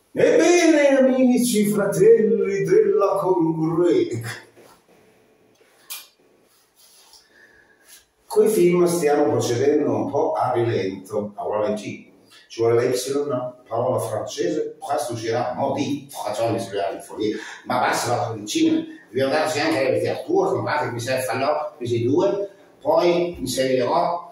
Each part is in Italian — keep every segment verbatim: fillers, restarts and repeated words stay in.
Ebbene, amici, fratelli della congregga, coi film stiamo procedendo un po' a rilento, a ralenti. Ci vuole l'Epsilon, no? Parola francese, questo uscirà, mo di facciamo di follia, ma basta il cinema, dobbiamo darci anche la letteratura, comprate qui se fallo, questi due, poi inserirò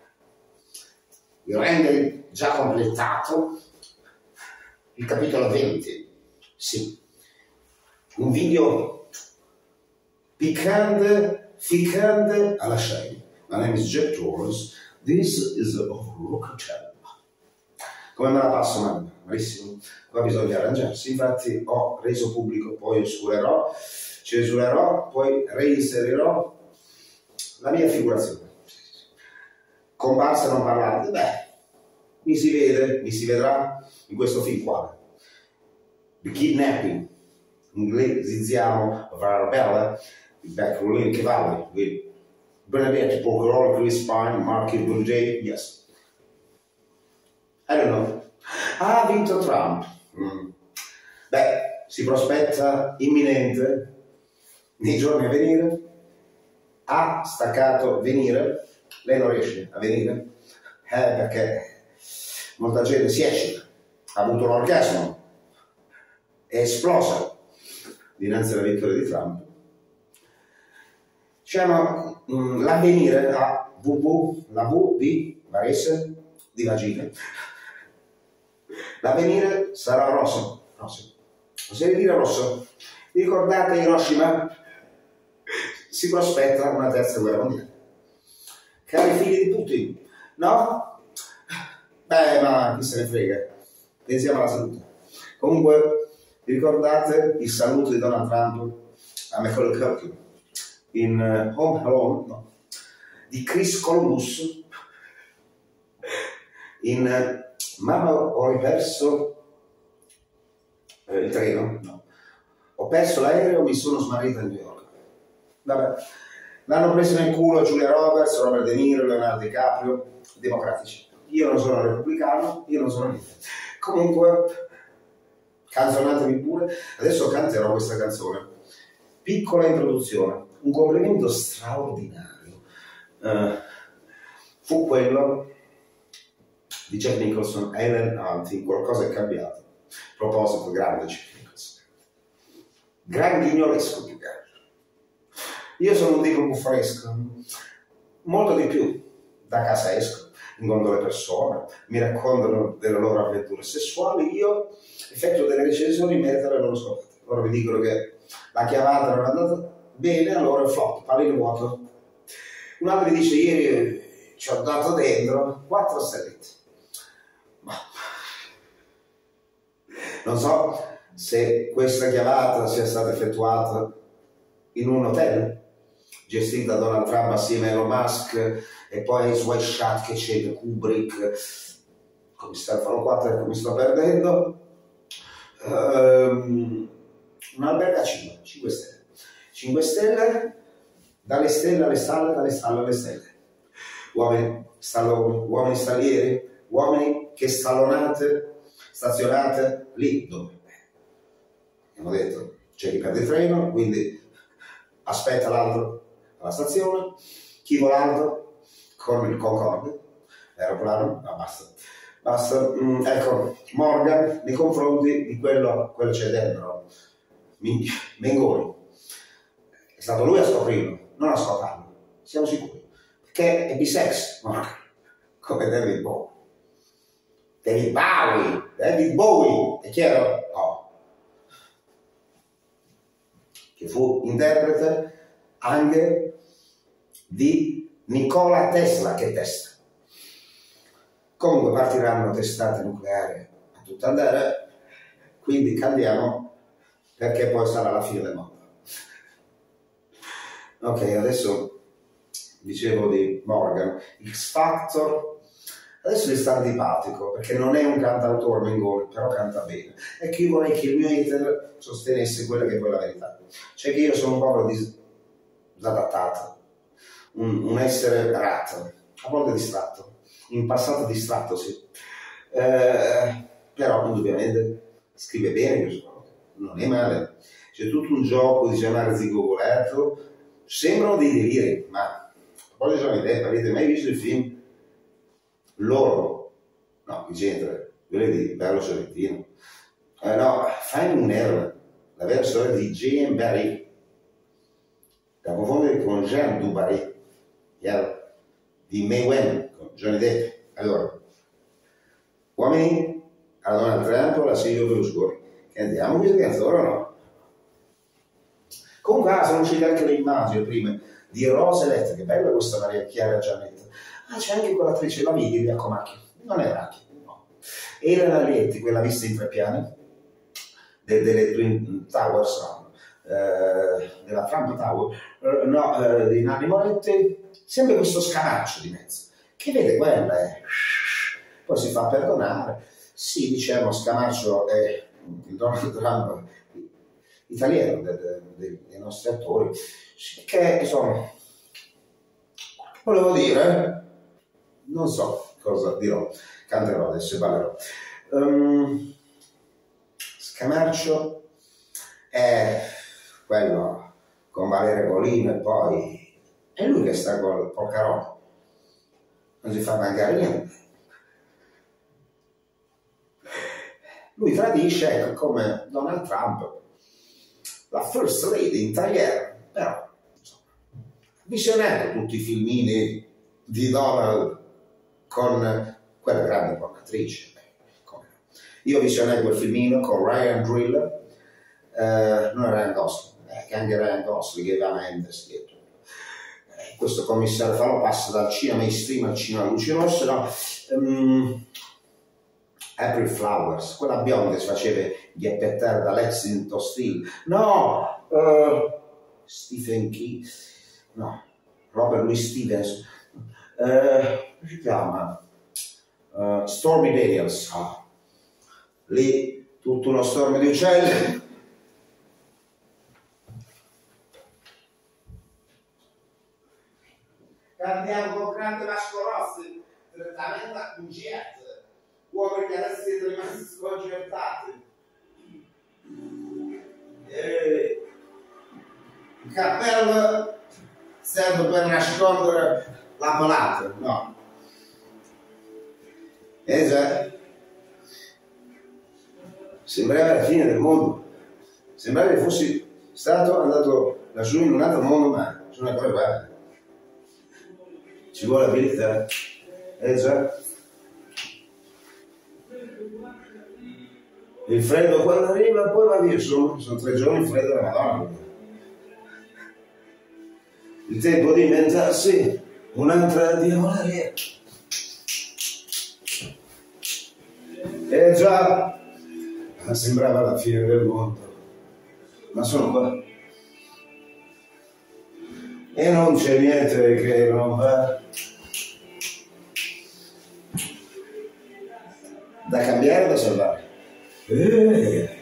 il render già completato, il capitolo venti, sì, un video piccante, ficcante alla scena. My name is Jack Torres, this is a Rockefeller. Come me la passo, man? Malissimo, qua bisogna arrangiarsi, infatti ho reso pubblico, poi oscurerò, cesulerò, poi reinserirò la mia figurazione. Comparsa non parlate, beh, mi si vede, mi si vedrà in questo film qua. The Kidnapping, inglesizziamo Varabella, il Backrolling Cavalli, with Bernadette Porcorolo, Chris Pine, Marky Burgey, yes. I don't know. Ha vinto Trump. Mm. Beh, si prospetta imminente, nei giorni a venire, ha staccato venire, lei non riesce a venire, eh, perché molta gente si esce, ha avuto un orgasmo, è esplosa dinanzi alla vittoria di Trump. Diciamo, mm, l'avvenire a V V, la V di Varese, di vagina. L'avvenire sarà rosso, rosso. Oserei dire rosso. Ricordate Hiroshima? Si prospetta una terza guerra mondiale. Cari figli di Putin, no? Beh, ma chi se ne frega. Pensiamo alla salute. Comunque, ricordate il saluto di Donald Trump a Macaulay Culkin in uh, Home Alone, no? Di Chris Columbus in uh, Mamma, ho perso eh, il treno, no. Ho perso l'aereo, mi sono smarrita a New York. Vabbè, l'hanno preso nel culo Julia Roberts, Robert De Niro, Leonardo DiCaprio, democratici. Io non sono repubblicano, io non sono niente. Comunque, canzonatemi pure. Adesso canterò questa canzone. Piccola introduzione, un complimento straordinario. Uh, fu quello di Jack Nicholson, Ellen Hunt, qualcosa è cambiato. A proposito, grande Jack Nicholson. Grandinolesco più che altro. Io sono un tipo buffonesco, molto di più. Da casa esco, incontro le persone, mi raccontano delle loro avventure sessuali, io effettuo delle recensioni in merito alle loro scoperte. Loro mi dicono che la chiamata non è andata bene, allora è flop, pallino vuoto. Un altro mi dice, ieri ci ho dato dentro quattro stellette. Non so se questa chiamata sia stata effettuata in un hotel gestito da Donald Trump assieme a Elon Musk e poi su Shot che c'è Kubrick, come Stefano quattro che mi sto perdendo, um, un albergacino, cinque stelle. cinque stelle, dalle stelle alle stalle, dalle stalle alle stelle. Uomini stalloni, uomini stallieri, uomini che stallonate, stazionate lì dove abbiamo detto c'è chi perde il treno, quindi aspetta l'altro alla stazione, chi volando con il Concorde, l'aeroplano, ma basta, basta, mm, ecco, Morgan nei confronti di quello, quello c'è dentro, Mengoni, è stato lui a scoprirlo, non a scoparlo, siamo sicuri, perché è bisex, Morgan, come David Bowie. David Bowie, David Bowie, è chiaro? No. Che fu interprete anche di Nikola Tesla, che testa. Comunque partiranno testate nucleari a tutto andare, quindi cambiamo perché poi sarà la fine del mondo. Ok, adesso dicevo di Morgan, X Factor. Adesso gli sta antipatico perché non è un cantautore Mengoni, però canta bene. E che io vorrei che il mio hater sostenesse quella che è poi la verità. Cioè che io sono un povero disadattato, un, un essere ratto, a volte distratto, in passato distratto sì. Eh, però indubbiamente scrive bene questo Paolo, non è male. C'è tutto un gioco di chiamare zigogoletto, sembrano dei deliri, ma poi Johnny Depp, avete mai visto il film Loro? No, che c'entra? Quello di Bello Sorrentino. Eh, no, Finding Nemo, la vera storia di J M Barrie, da confondere con Jean du Barry, di May Wen, con Johnny Depp. Allora, uomini a Donald Trump o la Silvio Berlusconi? Che andiamo questa canzone o no? Comunque, ah, sono uscite anche le immagini prima di Rose Elette, che bella questa Maria Chiara Giannetta. Ah, c'è anche quell'attrice, la vedi di Accomacchio? Non è Racchi, no. Elena Lietti, quella vista in tre piani, de, delle Twin Towers, no, eh, della Trump Tower, eh, no, eh, di Nanni Moretti, sempre questo scamarcio di mezzo, che vede quella e poi si fa perdonare. Sì, diciamo, scamarcio è il Donald Trump italiano de, de, de, dei nostri attori, che insomma, volevo dire, non so cosa dirò, canterò adesso e ballerò. Um, Scamarcio è quello con Valeria Golino e poi è lui che sta col Porcarone, non si fa mancare niente. Lui tradisce, ecco, come Donald Trump, la first lady italiana, però insomma, visionato tutti i filmini di Donald con quella grande porcatrice. Io visionai quel filmino con Ryan Driller, eh, non Ryan Gosling, eh, che anche Ryan Gosling Eva Mendes, eh, questo commissario Falò passa dal cinema mainstream al cinema luci rosse, no? Um, April Flowers, quella bionda che si faceva gheppettare da Lexington Steele, no, uh, Stephen King, no, Robert Louis Stevens, uh, come si chiama? Uh, Stormy Daniels, oh. Lì tutto uno stormo di uccelli. Cantiamo con grande Vasco Rossi, direttamente a Concerto. Uomini che adesso siete rimasti sconcertati. E il cappello serve per nascondere la palata, no? Eh già. Sembrava la fine del mondo, sembrava che fossi stato andato lassù in un altro mondo, ma sono ancora qua. Ci vuole la verità, eh già. Il freddo quando arriva poi va via, sono, sono tre giorni freddo della Madonna. Il tempo di inventarsi un'altra diavoleria. Eh già. Ma sembrava la fine del mondo, ma sono qua e non c'è niente che non va. Da cambiare o da salvare? Eh.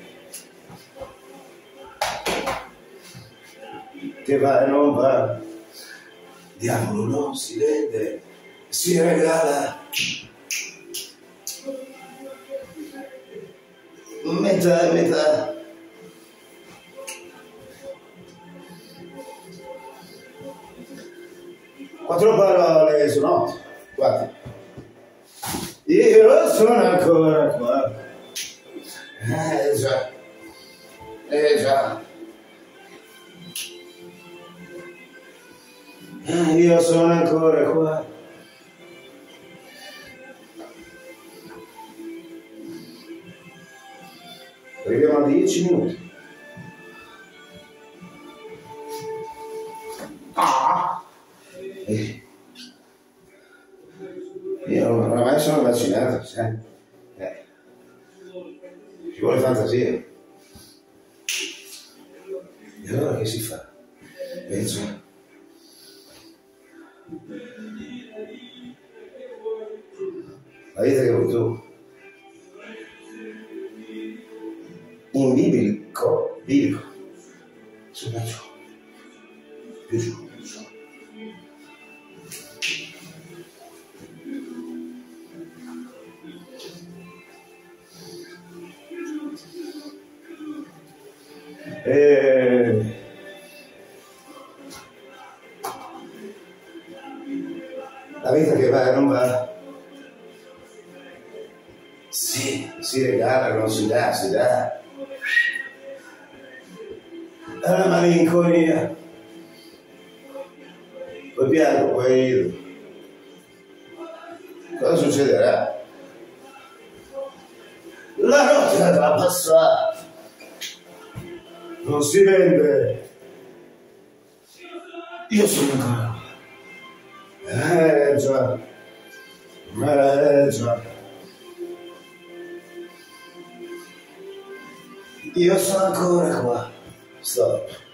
Che va e non va, diavolo non si vede, si regala. Metà e metà. Quattro parole su notte. Guarda. Io sono ancora qua. Eh già. Eh già. Eh, io sono ancora qua. Arriviamo a dieci minuti. Ah! Eh. Io oramai sono vaccinato, sai? Eh. Ci vuole fantasia. E allora che si fa? Penso. La vita che vuoi tu. In biblico, biblico, su da giù, più giù, più giù. E... La vita che va e non va, sì, si regala, non si dà, si dà. La malinconia, poi piango, poi rido. Cosa succederà? La notte va passata, non si vende. Io sono ancora. Eh già, eh già. Io sono ancora qua. Stop.